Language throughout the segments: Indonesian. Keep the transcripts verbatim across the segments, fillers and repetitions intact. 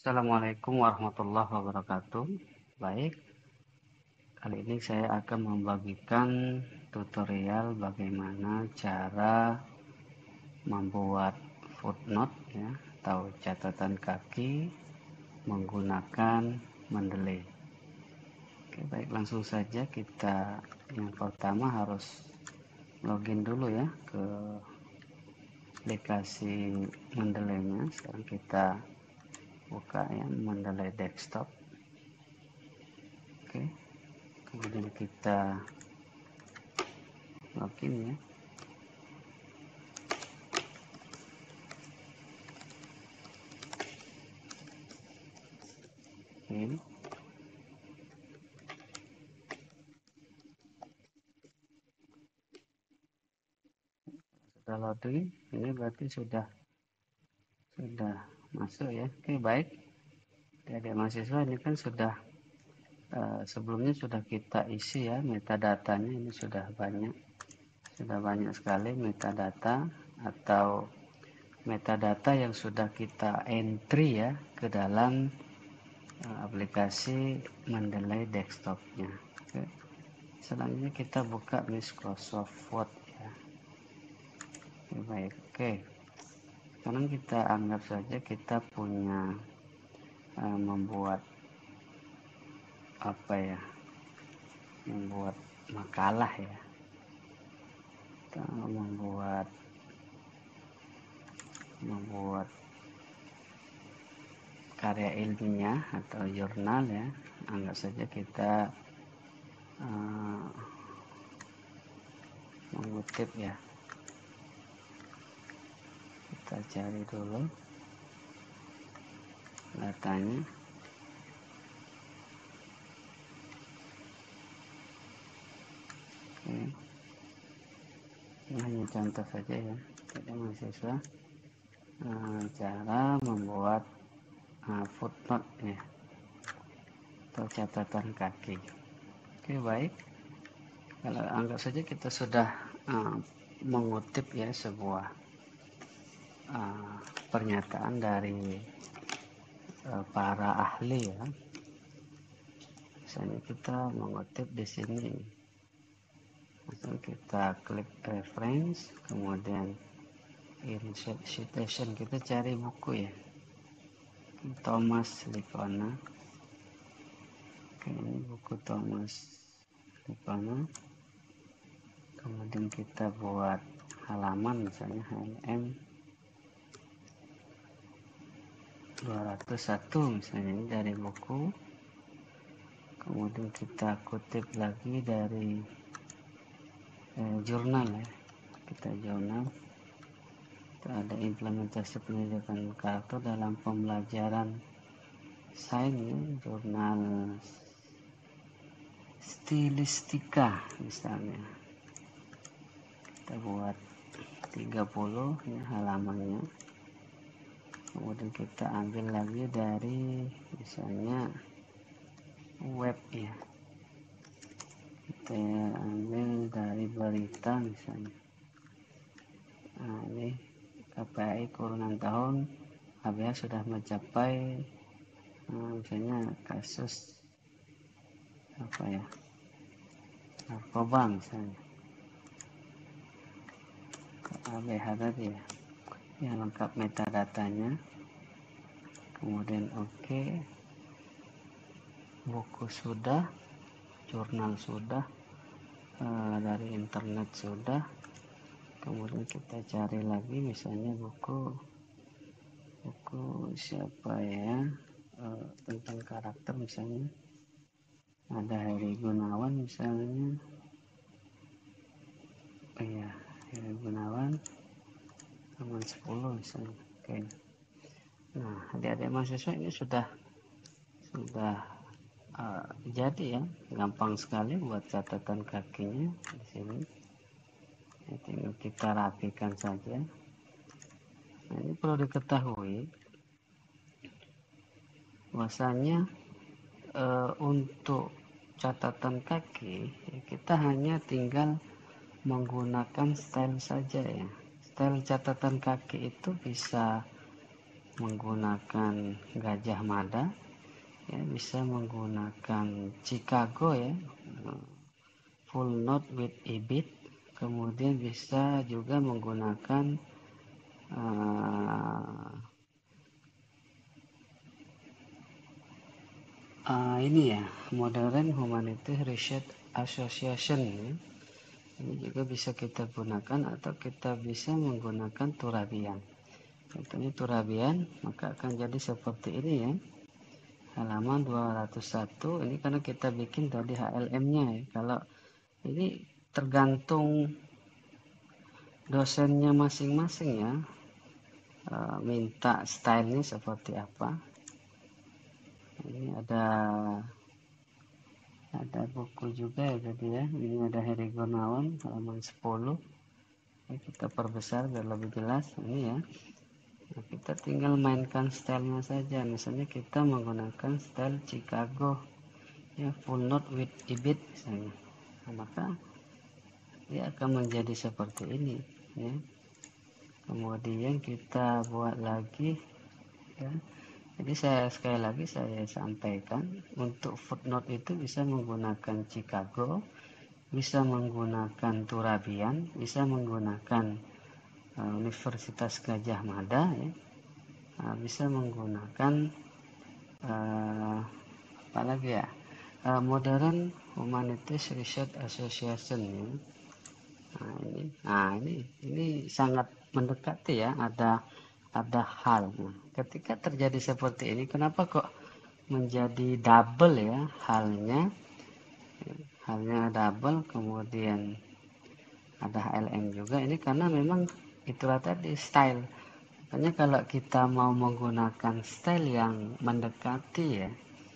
Assalamualaikum warahmatullahi wabarakatuh. Baik, kali ini saya akan membagikan tutorial bagaimana cara membuat footnote ya, atau catatan kaki menggunakan Mendeley. Oke, baik, langsung saja kita yang pertama harus login dulu ya ke aplikasi Mendeley-nya. Sekarang kita buka ya Mendeley desktop. Oke, kemudian kita login ya. Oke, sudah loading, ini berarti sudah sudah masuk ya. Oke, baik, dari mahasiswa ini kan sudah uh, sebelumnya sudah kita isi ya metadatanya. Ini sudah banyak sudah banyak sekali metadata atau metadata yang sudah kita entry ya ke dalam uh, aplikasi Mendeley desktopnya. Oke, selanjutnya kita buka Microsoft Word ya. Oke, baik, oke, sekarang kita anggap saja kita punya uh, membuat apa ya, membuat makalah ya, kita membuat membuat karya ilmiah atau jurnal ya. Anggap saja kita uh, mengutip ya. Kita cari dulu datanya. Oke, ini hanya contoh saja ya, jadi mahasiswa uh, cara membuat uh, footnote ya atau catatan kaki. Oke, baik, kalau anggap saja kita sudah uh, mengutip ya sebuah uh, pernyataan dari uh, para ahli ya. Misalnya kita mengutip di sini, langsung kita klik reference, kemudian insert citation, kita cari buku ya, Thomas Lippmann. Oke, ini buku Thomas Lippmann. Kemudian kita buat halaman, misalnya H M M dua ratus satu misalnya, ini dari buku. Kemudian kita kutip lagi dari eh, jurnal ya, kita jurnal. Kita ada implementasi pendidikan karakter dalam pembelajaran sains ya, jurnal stilistika misalnya. Kita buat tiga puluh ya halamannya. Kemudian kita ambil lagi dari misalnya web ya, kita ambil dari berita misalnya. Nah, ini K P I kurungan tahun H B H sudah mencapai nah, misalnya kasus apa ya, narkoba misalnya, K B H tadi ya, yang lengkap metadatanya. Kemudian oke, okay. Buku sudah, jurnal sudah, uh, dari internet sudah. Kemudian kita cari lagi misalnya buku buku siapa ya, uh, tentang karakter misalnya, ada Heri Gunawan misalnya. Oh iya, Heri Gunawan halaman sepuluh misalnya. Oke, nah adik-adik mahasiswa ini sudah sudah uh, jadi ya, gampang sekali buat catatan kakinya di sini. Ya, tinggal kita rapikan saja. Nah, ini perlu diketahui bahwasanya e, untuk catatan kaki ya, kita hanya tinggal menggunakan style saja ya. Style catatan kaki itu bisa menggunakan Gajah Mada, ya, bisa menggunakan Chicago ya, full note with E-beat, kemudian bisa juga menggunakan uh, uh, ini ya, Modern Humanities Research Association ya. Ini juga bisa kita gunakan, atau kita bisa menggunakan Turabian. Contohnya Turabian, maka akan jadi seperti ini ya, halaman dua ratus satu. Ini karena kita bikin tadi H L M-nya ya. Kalau ini tergantung dosennya masing-masing ya, e, minta stylenya seperti apa. Ini ada ada buku juga ya tadi ya. Ini ada Heri Gunawan halaman sepuluh. Ini kita perbesar biar lebih jelas. Ini ya. Nah, kita tinggal mainkan stylenya saja. Misalnya kita menggunakan style Chicago ya, full note with E-beat misalnya. Nah, maka dia akan menjadi seperti ini ya. Kemudian kita buat lagi ya. Jadi saya sekali lagi saya sampaikan, untuk footnote itu bisa menggunakan Chicago, bisa menggunakan Turabian, bisa menggunakan uh, Universitas Gajah Mada ya. Uh, bisa menggunakan uh, apa lagi ya, uh, Modern Humanities Research Association ya. Nah ini, nah ini, ini sangat mendekati ya, ada ada hal. Nah, ketika terjadi seperti ini, kenapa kok menjadi double ya halnya? Halnya double, kemudian ada H L M juga. Ini karena memang itulah tadi style. Makanya kalau kita mau menggunakan style yang mendekati ya,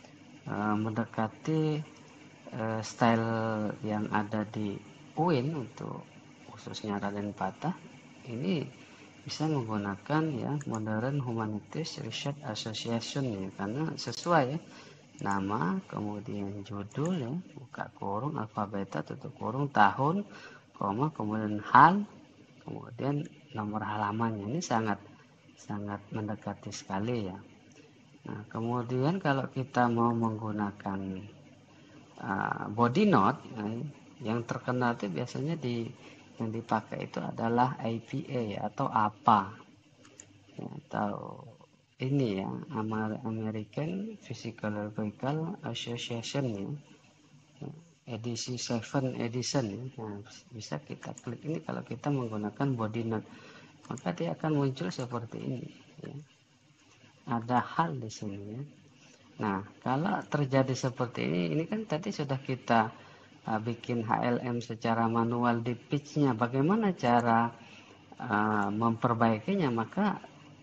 mendekati style yang ada di U I N untuk khususnya Raden Patah, ini bisa menggunakan ya Modern Humanities Research Association ya, karena sesuai ya, nama, kemudian judul ya, buka kurung, alfabeta, tutup kurung, tahun, koma, kemudian hal, kemudian nomor halamannya. Ini sangat sangat mendekati sekali ya. Nah, kemudian kalau kita mau menggunakan uh, body note, nah, yang terkenal itu biasanya di yang dipakai itu adalah A P A atau apa ya, atau ini ya, American Physiological Association ya, edisi tujuh edition ya. Nah, bisa kita klik ini kalau kita menggunakan body note, maka dia akan muncul seperti ini ya. Ada hal di sini ya. Nah, kalau terjadi seperti ini, ini kan tadi sudah kita uh, bikin H L M secara manual di pitch-nya. Bagaimana cara uh, memperbaikinya? Maka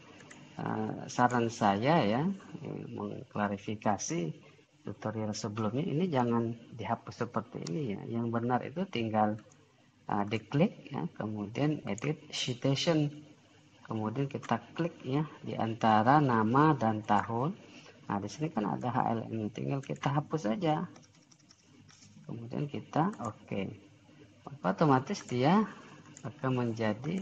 uh, saran saya ya, mengklarifikasi tutorial sebelumnya, ini jangan dihapus seperti ini ya. Yang benar itu tinggal uh, diklik ya, kemudian edit citation. Kemudian kita klik ya di antara nama dan tahun. Nah, di sini kan ada H L M, tinggal kita hapus saja. Kemudian kita oke. Okay. Maka otomatis dia akan menjadi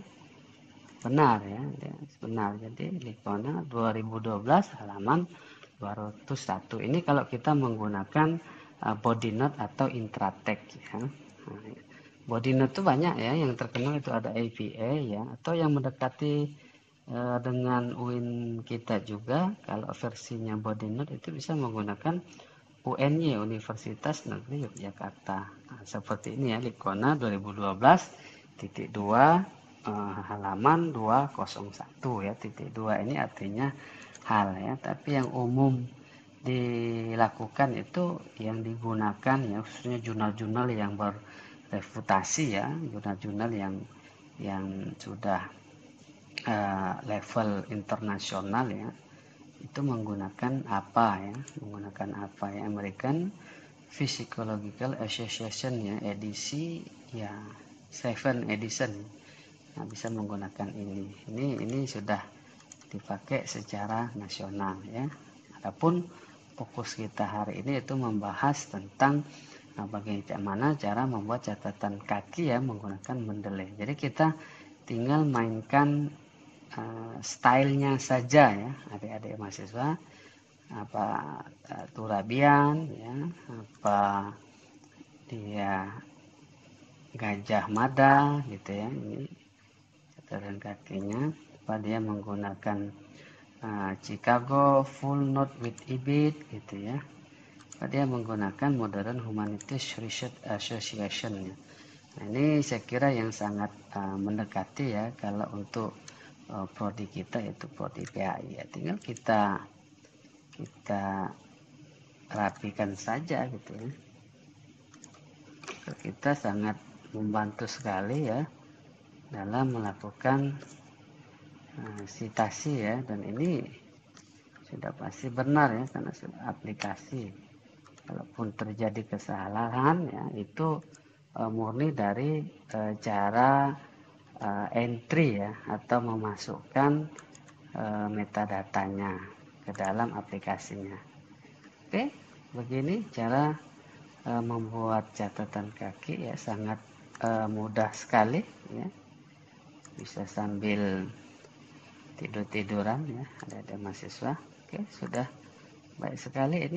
benar ya, dia benar. Jadi Likona dua ribu dua belas halaman dua ratus satu. Ini kalau kita menggunakan uh, body note atau intratext ya. Nah, body note itu banyak ya, yang terkenal itu ada A P A ya, atau yang mendekati uh, dengan U I N kita juga. Kalau versinya body note itu bisa menggunakan U N Y, Universitas Negeri Yogyakarta. Nah, seperti ini ya, Likona dua ribu dua belas titik dua uh, halaman dua nol satu ya, titik dua ini artinya hal ya, tapi yang umum dilakukan itu yang digunakan ya, khususnya jurnal-jurnal yang berreputasi ya, jurnal-jurnal yang yang sudah uh, level internasional ya, itu menggunakan apa ya, menggunakan apa ya, American Physiological Association ya, edisi ya tujuh edition. Nah, bisa menggunakan ini. Ini ini sudah dipakai secara nasional ya. Adapun fokus kita hari ini itu membahas tentang nah, bagaimana cara membuat catatan kaki ya menggunakan Mendeley. Jadi kita tinggal mainkan uh, stylenya saja ya adik-adik mahasiswa, apa uh, Turabian ya, apa dia Gajah Mada gitu ya, ini catatan kakinya, apa dia menggunakan uh, Chicago Full Note with Ibid gitu ya, apa dia menggunakan Modern Humanities Research Association ya. Nah, ini saya kira yang sangat uh, mendekati ya kalau untuk uh, prodi kita itu prodi P A I ya, tinggal kita kita rapikan saja gitu ya. Kita sangat membantu sekali ya dalam melakukan uh, citasi ya, dan ini sudah pasti benar ya karena sudah aplikasi. Kalaupun terjadi kesalahan ya itu uh, murni dari uh, cara uh, entry ya atau memasukkan uh, metadatanya ke dalam aplikasinya. Oke, begini cara uh, membuat catatan kaki ya, sangat uh, mudah sekali ya. Bisa sambil tidur-tiduran ya, ada-ada mahasiswa. Oke, sudah baik sekali ini.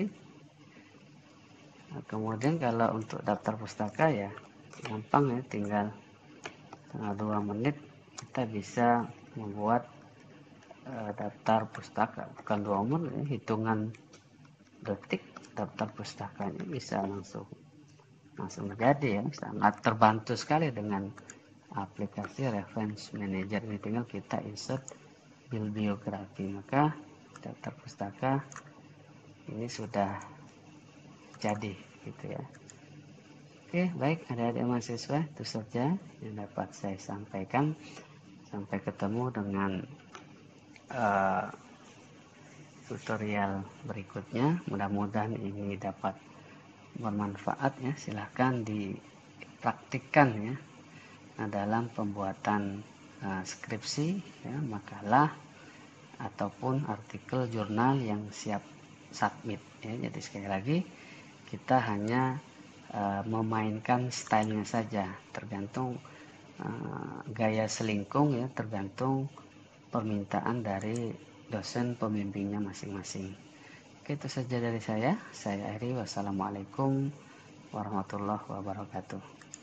Nah, kemudian kalau untuk daftar pustaka ya gampang ya, tinggal dua menit kita bisa membuat uh, daftar pustaka, bukan dua menit ya, hitungan detik daftar pustakanya bisa langsung langsung menjadi ya, sangat terbantu sekali dengan aplikasi Reference Manager ini. Tinggal kita insert bibliografi, maka daftar pustaka ini sudah jadi gitu ya. Oke, baik adik-adik mahasiswa, itu saja yang dapat saya sampaikan. Sampai ketemu dengan uh, tutorial berikutnya. Mudah-mudahan ini dapat bermanfaat ya. Silahkan dipraktikkan ya dalam pembuatan uh, skripsi ya, makalah ataupun artikel jurnal yang siap submit ya. Jadi sekali lagi kita hanya uh, memainkan stylenya saja, tergantung uh, gaya selingkung ya, tergantung permintaan dari dosen pembimbingnya masing-masing. Oke, itu saja dari saya. Saya akhiri. Wassalamualaikum warahmatullahi wabarakatuh.